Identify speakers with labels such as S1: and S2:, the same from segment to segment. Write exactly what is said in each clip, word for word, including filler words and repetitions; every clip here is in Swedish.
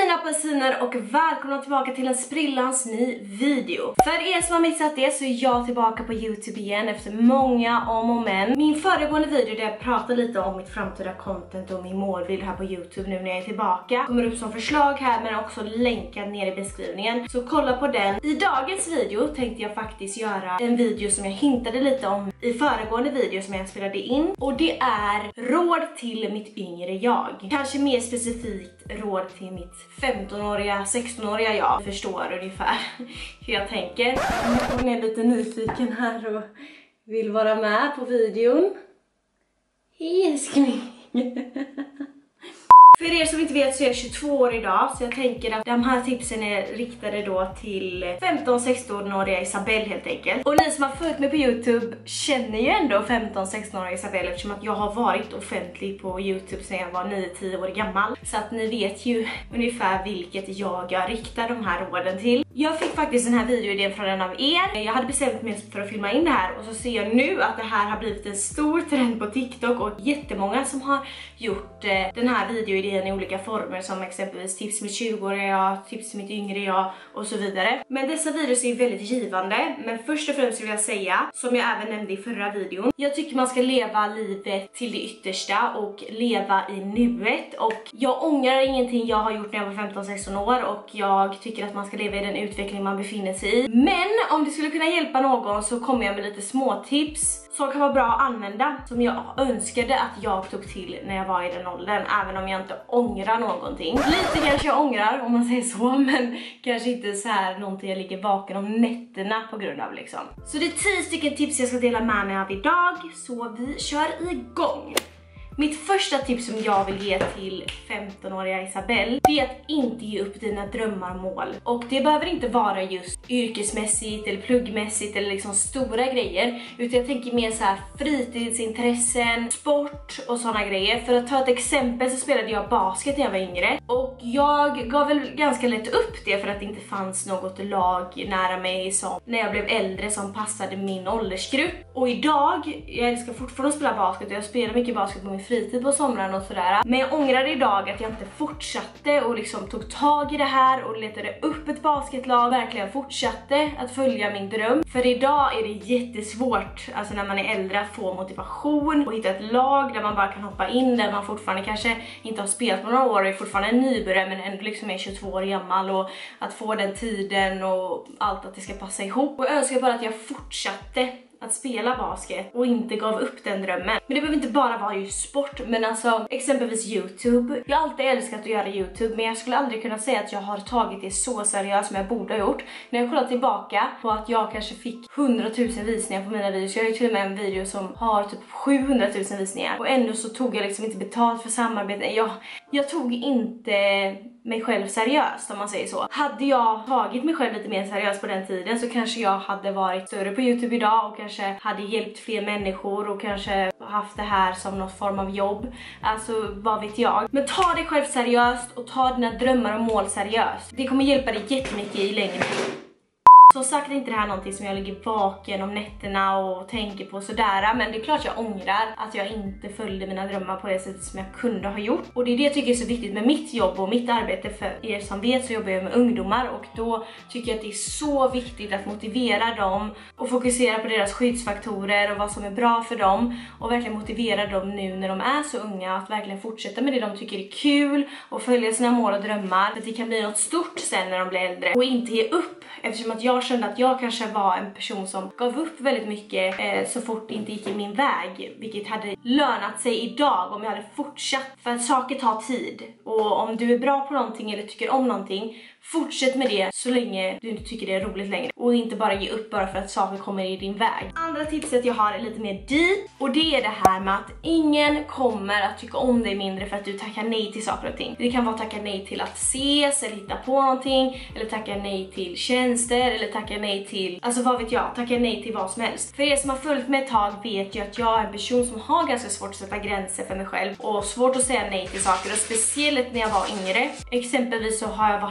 S1: mina apelsiner och välkomna tillbaka till en sprillans ny video. För er som har missat det så är jag tillbaka på YouTube igen efter många om och men. Min föregående video där jag pratade lite om mitt framtida content och min målbild här på YouTube nu när jag är tillbaka kommer upp som förslag här, men också länkad ner i beskrivningen. Så kolla på den. I dagens video tänkte jag faktiskt göra en video som jag hintade lite om i föregående video som jag spelade in. Och det är råd till mitt yngre jag. Kanske mer specifikt råd till mitt femtonåriga, sextonåriga jag. Jag förstår ungefär hur jag tänker. Hon är lite nyfiken här och vill vara med på videon. Hej älskling. För er som inte vet så är jag tjugotvå år idag, så jag tänker att de här tipsen är riktade då till femton sexton-åriga Isabelle helt enkelt. Och ni som har följt mig på YouTube känner ju ändå femton sexton-åriga Isabelle eftersom att jag har varit offentlig på YouTube sedan jag var nio tio år gammal. Så att ni vet ju ungefär vilket jag, jag riktar de här råden till. Jag fick faktiskt den här videoidén från en av er. Jag hade bestämt mig för att filma in det här och så ser jag nu att det här har blivit en stor trend på TikTok och jättemånga som har gjort eh, den här videoidén i olika former, som exempelvis tips till mitt tjugoåriga jag, tips till mitt yngre jag och så vidare. Men dessa videos är väldigt givande, men först och främst vill jag säga, som jag även nämnde i förra videon, jag tycker man ska leva livet till det yttersta och leva i nuet. Och jag ångrar ingenting jag har gjort när jag var femton sexton år och jag tycker att man ska leva i den utveckling man befinner sig i. Men om det skulle kunna hjälpa någon så kommer jag med lite små tips som kan vara bra att använda, som jag önskade att jag tog till när jag var i den åldern, även om jag inte ångrar någonting. Lite kanske jag ångrar om man säger så, men kanske inte så här någonting jag ligger vaken om nätterna på grund av liksom. Så det är tio stycken tips jag ska dela med mig av idag, så vi kör igång. Mitt första tips som jag vill ge till femtonåriga Isabelle, det är att inte ge upp dina drömmar och mål. Och det behöver inte vara just yrkesmässigt eller pluggmässigt eller liksom stora grejer, utan jag tänker mer så här fritidsintressen, sport och sådana grejer. För att ta ett exempel så spelade jag basket när jag var yngre och jag gav väl ganska lätt upp det för att det inte fanns något lag nära mig som när jag blev äldre som passade min åldersgrupp. Och idag, jag älskar fortfarande att spela basket och jag spelar mycket basket på min fritid på somrarna och sådär. Men jag ångrar idag att jag inte fortsatte och liksom tog tag i det här och letade upp ett basketlag. Verkligen fortsatte att följa min dröm. För idag är det jättesvårt, alltså när man är äldre, att få motivation och hitta ett lag där man bara kan hoppa in, där man fortfarande kanske inte har spelat på några år och är fortfarande en nybörjare men ändå liksom är tjugotvå år gammal, och att få den tiden och allt att det ska passa ihop. Och jag önskar bara att jag fortsatte att spela basket och inte gav upp den drömmen. Men det behöver inte bara vara ju sport, men alltså exempelvis YouTube. Jag har alltid älskat att göra YouTube, men jag skulle aldrig kunna säga att jag har tagit det så seriöst som jag borde ha gjort. När jag kollar tillbaka på att jag kanske fick hundratusen visningar på mina videos. Jag har ju till och med en video som har typ sjuhundratusen visningar. Och ändå så tog jag liksom inte betalt för samarbete. Jag, jag tog inte mig själv seriöst, om man säger så. Hade jag tagit mig själv lite mer seriöst på den tiden så kanske jag hade varit större på YouTube idag och kanske hade hjälpt fler människor och kanske haft det här som någon form av jobb. Alltså, vad vet jag. Men ta dig själv seriöst och ta dina drömmar och mål seriöst. Det kommer hjälpa dig jättemycket i längden. Som sagt är inte det här någonting som jag ligger vaken om nätterna och tänker på sådär. Men det är klart jag ångrar att jag inte följde mina drömmar på det sättet som jag kunde ha gjort. Och det är det jag tycker är så viktigt med mitt jobb och mitt arbete. För er som vet så jobbar jag med ungdomar. Och då tycker jag att det är så viktigt att motivera dem och fokusera på deras skyddsfaktorer och vad som är bra för dem. Och verkligen motivera dem nu när de är så unga att verkligen fortsätta med det de tycker är kul och följa sina mål och drömmar. För att det kan bli något stort sen när de blir äldre. Och inte ge upp, eftersom att jag kände att jag kanske var en person som gav upp väldigt mycket eh, så fort det inte gick i min väg, vilket hade lönat sig idag om jag hade fortsatt. För att saker tar tid, och om du är bra på någonting eller tycker om någonting, fortsätt med det så länge du inte tycker det är roligt längre. Och inte bara ge upp bara för att saker kommer i din väg. Andra tipset jag har är lite mer deep. Och det är det här med att ingen kommer att tycka om dig mindre för att du tackar nej till saker och ting. Det kan vara tacka nej till att ses eller hitta på någonting. Eller tacka nej till tjänster. Eller tacka nej till, alltså vad vet jag, tacka nej till vad som helst. För er som har följt mig ett tag vet ju att jag är en person som har ganska svårt att sätta gränser för mig själv. Och svårt att säga nej till saker. Och speciellt när jag var yngre. Exempelvis så har jag varit i många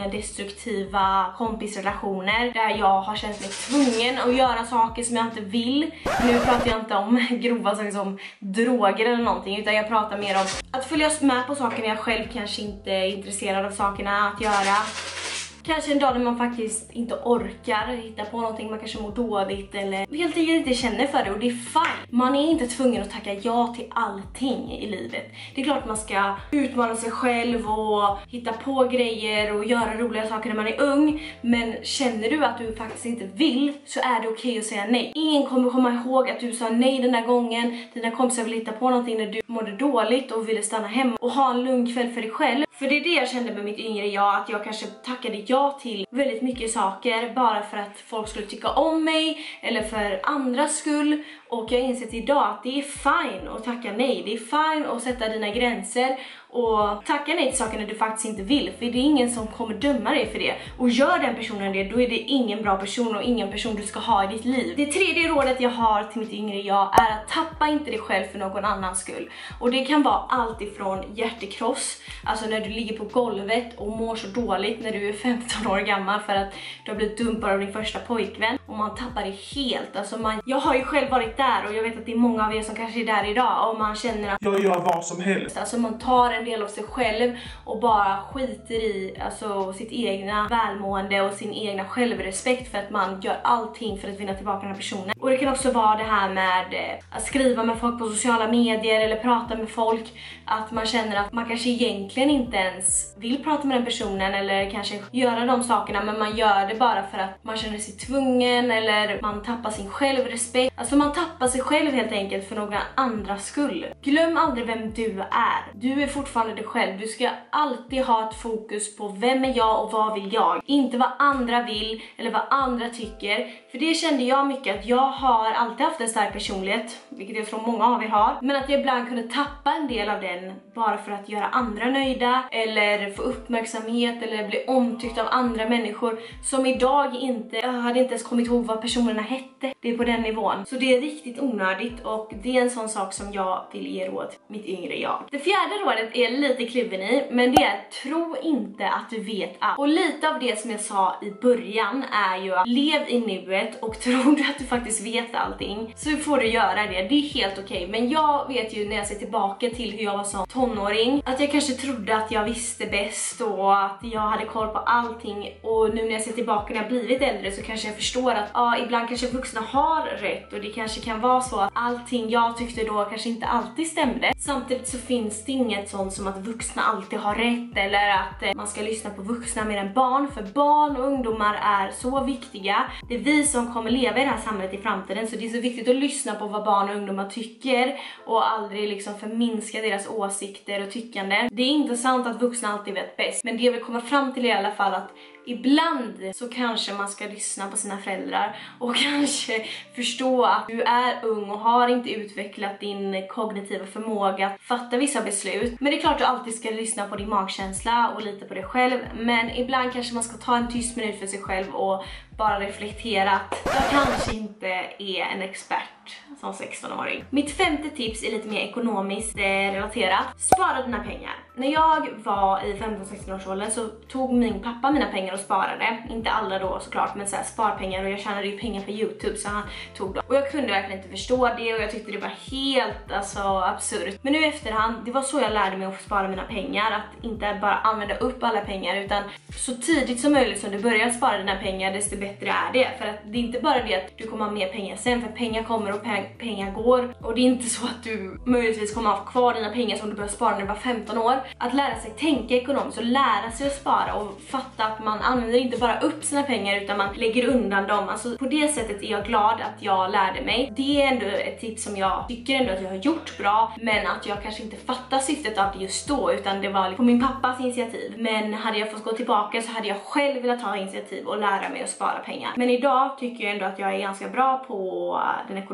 S1: många destruktiva kompisrelationer där jag har känt mig tvungen att göra saker som jag inte vill. Nu pratar jag inte om grova saker som droger eller någonting, utan jag pratar mer om att följa med på saker när jag själv kanske inte är intresserad av sakerna att göra. Kanske en dag när man faktiskt inte orkar hitta på någonting, man kanske mår dåligt eller helt enkelt inte känner för det, och det är fine. Man är inte tvungen att tacka ja till allting i livet. Det är klart att man ska utmana sig själv och hitta på grejer och göra roliga saker när man är ung, men känner du att du faktiskt inte vill så är det okej att säga nej. Ingen kommer komma ihåg att du sa nej den där gången. Dina kompisar vill hitta på någonting när du mådde dåligt och ville stanna hemma och ha en lugn kväll för dig själv. För det är det jag kände med mitt yngre jag, att jag kanske tackade ja till väldigt mycket saker bara för att folk skulle tycka om mig eller för andras skull. Och jag har insett idag att det är fine att tacka nej. Det är fine att sätta dina gränser och tacka nej till saker när du faktiskt inte vill. För det är ingen som kommer döma dig för det. Och gör den personen det, då är det ingen bra person och ingen person du ska ha i ditt liv. Det tredje rådet jag har till mitt yngre jag är att tappa inte dig själv för någon annans skull. Och det kan vara allt ifrån hjärtekross, alltså när du ligger på golvet och mår så dåligt när du är femton år gammal för att du har blivit dumpad av din första pojkvän och man tappar det helt. Alltså man, jag har ju själv varit där och jag vet att det är många av er som kanske är där idag och man känner att
S2: jag gör vad som helst.
S1: Alltså man tar en del av sig själv och bara skiter i alltså, sitt egna välmående och sin egna självrespekt för att man gör allting för att vinna tillbaka den här personen. Och det kan också vara det här med eh, att skriva med folk på sociala medier eller prata med folk, att man känner att man kanske egentligen inte ens vill prata med den personen eller kanske göra de sakerna, men man gör det bara för att man känner sig tvungen eller man tappar sin självrespekt. Alltså man tappar sig själv helt enkelt för några andras skull. Glöm aldrig vem du är. Du är fortfarande dig själv. Du ska alltid ha ett fokus på vem är jag och vad vill jag. Inte vad andra vill eller vad andra tycker. För det kände jag mycket att jag har alltid haft en stark personlighet, vilket jag tror många av er har. Men att jag ibland kunde tappa en del av den bara för att göra andra nöjda eller få uppmärksamhet eller bli omtyckt av andra människor som idag inte, jag hade inte ens kommit ihåg vad personerna hette. Det är på den nivån. Så det är riktigt onödigt och det är en sån sak som jag vill ge råd mitt yngre jag. Det fjärde rådet är lite kluven i, men det är tro inte att du vet allt. Och lite av det som jag sa i början är ju att lev i nuet och tror du att du faktiskt vet allting så får du göra det. Det är helt okej. Okay. Men jag vet ju när jag ser tillbaka till hur jag var som tonåring att jag kanske trodde att jag visste bäst och att jag hade koll på allting, och nu när jag ser tillbaka när jag blivit äldre så kanske jag förstår att ja, ibland kanske vuxna har rätt och det kanske kan vara så att allting jag tyckte då kanske inte alltid stämde. Samtidigt så finns det inget sånt som att vuxna alltid har rätt eller att eh, man ska lyssna på vuxna mer än barn, för barn och ungdomar är så viktiga. Det är vi som kommer leva i det här samhället i framtiden, så det är så viktigt att lyssna på vad barn och ungdomar tycker och aldrig liksom förminska deras åsikter och tyckande. Det är inte sant att vuxna alltid vet bäst, men det jag vill komma fram till är i alla fall att ibland så kanske man ska lyssna på sina föräldrar och kanske förstå att du är ung och har inte utvecklat din kognitiva förmåga att fatta vissa beslut. Men det är klart att du alltid ska lyssna på din magkänsla och lita på dig själv. Men ibland kanske man ska ta en tyst minut för sig själv och bara reflektera att jag kanske inte är en expert som sexton-åring. Mitt femte tips är lite mer ekonomiskt relaterat. Spara dina pengar. När jag var i femton sexton års åldern så tog min pappa mina pengar och sparade. Inte alla då såklart, men så här sparpengar, och jag tjänade ju pengar på YouTube så han tog dem. Och jag kunde verkligen inte förstå det och jag tyckte det var helt alltså absurt. Men nu i efterhand, det var så jag lärde mig att spara mina pengar. Att inte bara använda upp alla pengar utan så tidigt som möjligt som du börjar spara dina pengar desto bättre är det. För att det är inte bara det att du kommer ha mer pengar sen, för pengar kommer och peng pengar går. Och det är inte så att du möjligtvis kommer ha kvar dina pengar som du börjar spara när du var femton år. Att lära sig tänka ekonomiskt och lära sig att spara och fatta att man använder inte bara upp sina pengar utan man lägger undan dem. Alltså på det sättet är jag glad att jag lärde mig. Det är ändå ett tips som jag tycker ändå att jag har gjort bra, men att jag kanske inte fattar syftet av det just då, utan det var på min pappas initiativ. Men hade jag fått gå tillbaka så hade jag själv velat ta initiativ och lära mig att spara pengar. Men idag tycker jag ändå att jag är ganska bra på den ekonomiska biten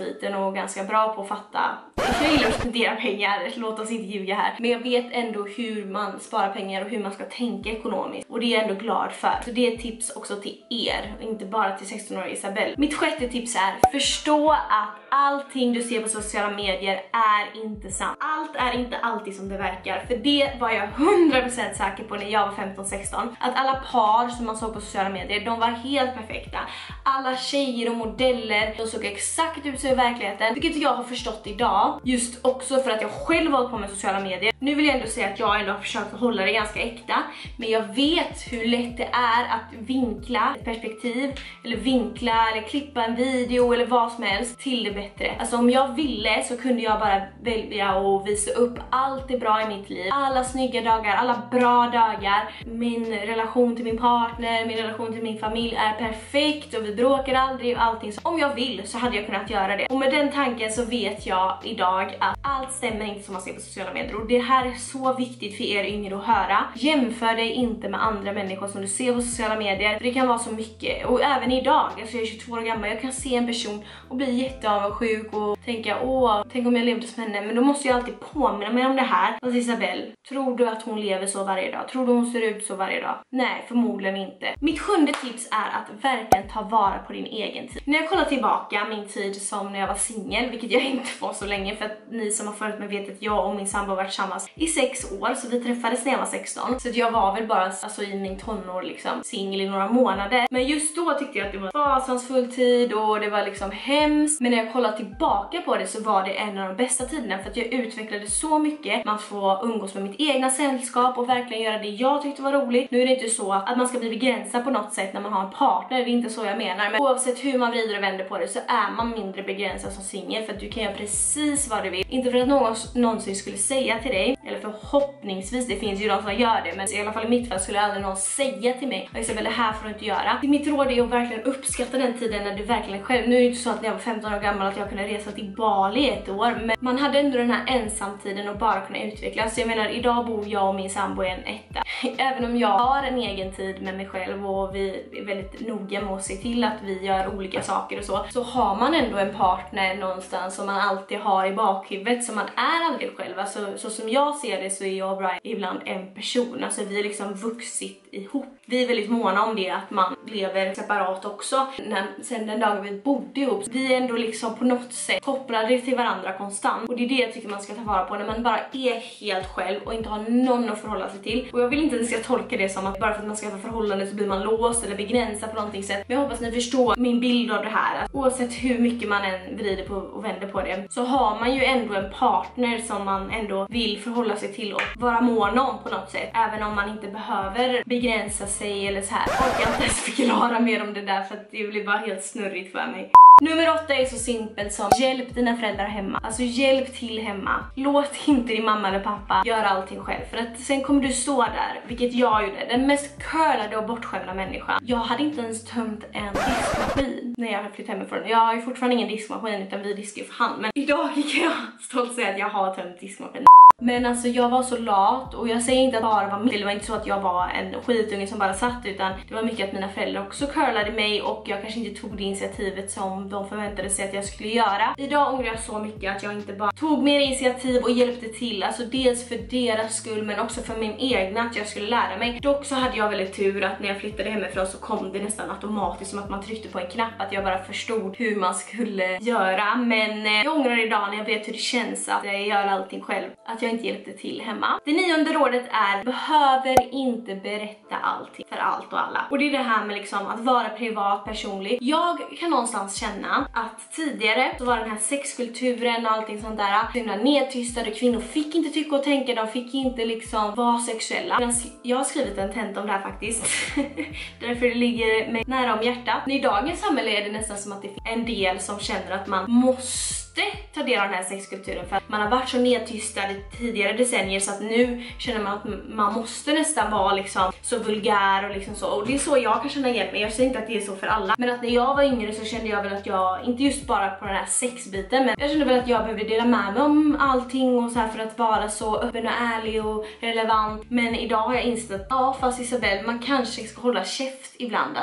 S1: liten och ganska bra på att fatta. Jag gillar att spendera pengar, låt oss inte ljuga här. Men jag vet ändå hur man sparar pengar och hur man ska tänka ekonomiskt. Och det är jag ändå glad för. Så det är ett tips också till er, och inte bara till sexton-åriga Isabelle. Mitt sjätte tips är: förstå att allting du ser på sociala medier är inte sant. Allt är inte alltid som det verkar. För det var jag hundra procent säker på när jag var femton sexton. Att alla par som man såg på sociala medier, de var helt perfekta. Alla tjejer och modeller, de såg exakt ut så i verkligheten. Vilket jag har förstått idag. Just också för att jag själv hållit på med sociala medier. Nu vill jag ändå säga att jag ändå har försökt att hålla det ganska äkta. Men jag vet hur lätt det är att vinkla ett perspektiv. Eller vinkla eller klippa en video eller vad som helst till det bättre. Alltså om jag ville så kunde jag bara välja och visa upp allt det bra i mitt liv. Alla snygga dagar, alla bra dagar. Min relation till min partner, min relation till min familj är perfekt och vi bråkar aldrig och allting. Så om jag vill så hade jag kunnat göra det. Och med den tanken så vet jag idag att allt stämmer inte som man ser på sociala medier. Och det här är så viktigt för er yngre att höra. Jämför dig inte med andra människor som du ser på sociala medier. För det kan vara så mycket. Och även idag, alltså jag är tjugotvå år gammal, jag kan se en person och bli jätteavundsjuk och tänka, åh, tänk om jag levde som henne. Men då måste jag alltid påminna mig om det här. Alltså Isabelle, tror du att hon lever så varje dag? Tror du hon ser ut så varje dag? Nej, förmodligen inte. Mitt sjunde tips är att verkligen ta vara på din egen tid. När jag kollar tillbaka min tid som när jag var singel, vilket jag inte var så länge, för att ni som har följt mig vet att jag och min sambo har varit tillsammans i sex år, så vi träffades när jag var sexton. Så att jag var väl bara alltså, i min tonår liksom singel i några månader. Men just då tyckte jag att det var fasansfull tid och det var liksom hemskt. Men när jag kollar tillbaka på det så var det en av de bästa tiderna, för att jag utvecklade så mycket. Man får umgås med mitt egna sällskap och verkligen göra det jag tyckte var roligt. Nu är det inte så att man ska bli begränsad på något sätt när man har en partner, det är inte så jag menar. Men oavsett hur man vrider och vänder på det så är man mindre begränsad som singel, för att du kan göra precis vad du vill. Inte för att någon någonsin skulle säga till dig, eller förhoppningsvis, det finns ju de som gör det, men i alla fall i mitt fall skulle aldrig någon säga till mig: Isabelle, det här får du inte göra. Mitt råd är att verkligen uppskatta den tiden när du verkligen själv, nu är det inte så att när jag var femton år gammal att jag kunde resa till Bali ett år, men man hade ändå den här ensamtiden och bara kunna utvecklas. Så jag menar, idag bor jag och min sambo i en etta. Även om jag har en egen tid med mig själv och vi är väldigt noga med att se till att vi gör olika saker och så, så har man ändå en partner någonstans som man alltid har i bakhuvudet, så man är aldrig själv. Alltså, så som jag ser det så är jag och Brian ibland en person. Alltså vi är liksom vuxit ihop. Vi är väldigt måna om det, att man lever separat också. När, sen den dagen vi bodde ihop, vi är ändå liksom på något sätt kopplade till varandra konstant. Och det är det jag tycker man ska ta vara på, när man bara är helt själv och inte har någon att förhålla sig till. Och jag vill inte att ni ska tolka det som att bara för att man ska ha förhållande så blir man låst eller begränsad på någonting sätt. Men jag hoppas ni förstår min bild av det här. Att oavsett hur mycket man än vrider på och vänder på det, så har man ju ändå en partner som man ändå vill förhålla sig till och vara mån om på något sätt. Även om man inte behöver begränsa sig eller så här. Jag orkar inte ens förklara mer om det där, för att det blir bara helt snurrigt för mig. Nummer åtta är så simpelt som: hjälp dina föräldrar hemma. Alltså hjälp till hemma. Låt inte din mamma eller pappa göra allting själv. För att sen kommer du stå där, vilket jag gjorde, den mest curlade och bortskämda människan. Jag hade inte ens tömt en diskmaskin när jag flyttade hemifrån. Jag har ju fortfarande ingen diskmaskin, utan vi diskar för hand. Men idag kan jag stolt säga att jag har tömt diskmaskin. Men alltså jag var så lat, och jag säger inte att bara var mitt. Det var inte så att jag var en skitunge som bara satt, utan det var mycket att mina föräldrar också curlade mig och jag kanske inte tog det initiativet som de förväntade sig att jag skulle göra. Idag ångrar jag så mycket att jag inte bara tog mer initiativ och hjälpte till. Alltså dels för deras skull, men också för min egna, att jag skulle lära mig. Dock så hade jag väldigt tur att när jag flyttade hemifrån så kom det nästan automatiskt, som att man tryckte på en knapp, att jag bara förstod hur man skulle göra. Men eh, jag ångrar idag när jag vet hur det känns att jag gör allting själv, att jag inte hjälpte till hemma. Det nionde rådet är: behöver inte berätta allting för allt och alla. Och det är det här med liksom att vara privat, personlig. Jag kan någonstans känna att tidigare så var den här sexkulturen och allting sånt där himla nedtystade. Kvinnor fick inte tycka och tänka, de fick inte liksom vara sexuella. Jag har skrivit en tenta om det här faktiskt. Därför det ligger mig nära om hjärtat. Men i dagens samhälle är det nästan som att det finns en del som känner att man måste ta del av den här sexkulturen, för att man har varit så nedtystad i tidigare decennier, så att nu känner man att man måste nästan vara liksom så vulgär och liksom så. Och det är så jag kan känna igen mig. Jag säger inte att det är så för alla, men att när jag var yngre så kände jag väl att jag, inte just bara på den här sexbiten, men jag kände väl att jag behövde dela med mig om allting och så här, för att vara så öppen och ärlig och relevant. Men idag har jag insett att ja, fast Isabelle, man kanske ska hålla käft ibland alltså.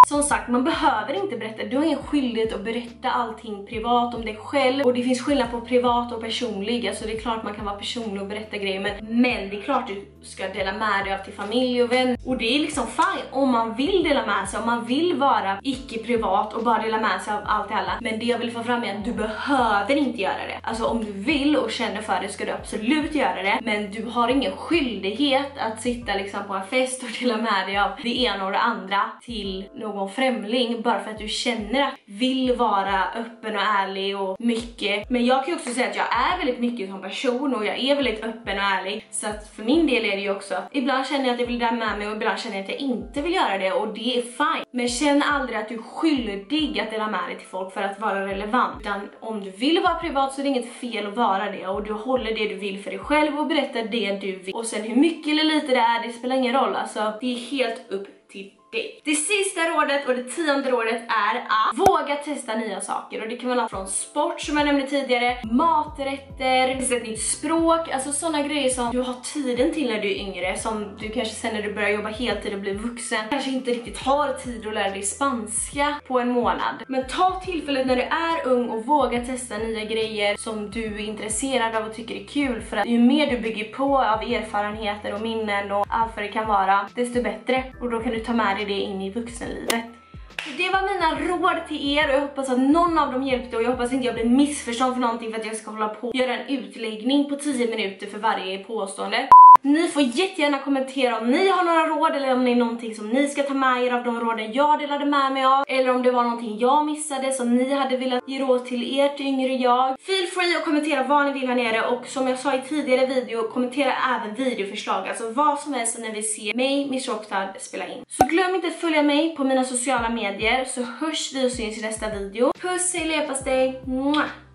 S1: Som sagt, man behöver inte berätta. Du har ingen skyldighet att berätta allting privat om dig själv. Och det finns skillnad på privat och personlig. Alltså det är klart man kan vara personlig och berätta grejer. Men, men det är klart du ska dela med dig av till familj och vänner. Och det är liksom fine om man vill dela med sig. Om man vill vara icke privat och bara dela med sig av allt till alla. Men det jag vill få fram är att du behöver inte göra det. Alltså om du vill och känner för det ska du absolut göra det. Men du har ingen skyldighet att sitta liksom på en fest och dela med dig av det ena och det andra till någon främling. Bara för att du känner att vill vara öppen och ärlig och mycket. Men jag kan ju också säga att jag är väldigt mycket som person och jag är väldigt öppen och ärlig. Så att för min del är det ju också att ibland känner jag att jag vill dela med mig och ibland känner jag att jag inte vill göra det. Och det är fine. Men känn aldrig att du är skyldig att dela med dig till folk för att vara relevant. Utan om du vill vara privat så är det inget fel att vara det. Och du håller det du vill för dig själv och berättar det du vill. Och sen hur mycket eller lite det är, det spelar ingen roll. Alltså det är helt upp till det. Det sista rådet och det tionde rådet är att våga testa nya saker. Och det kan vara från sport som jag nämnde tidigare, maträtter, ett nytt språk, alltså sådana grejer som du har tiden till när du är yngre. Som du kanske sen när du börjar jobba heltid och blir vuxen kanske inte riktigt har tid att lära dig spanska på en månad. Men ta tillfället när du är ung och våga testa nya grejer som du är intresserad av och tycker är kul. För att ju mer du bygger på av erfarenheter och minnen och allt vad det kan vara, desto bättre. Och då kan du ta med det in i vuxenlivet. Så det var mina råd till er och jag hoppas att någon av dem hjälpte och jag hoppas inte jag blir missförstådd för någonting för att jag ska hålla på och göra en utläggning på tio minuter för varje påstående. Ni får jättegärna kommentera om ni har några råd eller om det är någonting som ni ska ta med er av de råden jag delade med mig av. Eller om det var någonting jag missade som ni hade velat ge råd till ert yngre jag. Feel free att kommentera vad ni vill här nere och som jag sa i tidigare video, kommentera även videoförslag. Alltså vad som helst när vi ser mig, Miss Rockstar, spela in. Så glöm inte att följa mig på mina sociala medier så hörs vi och syns i nästa video. Puss, hej leverpastej! Mwah!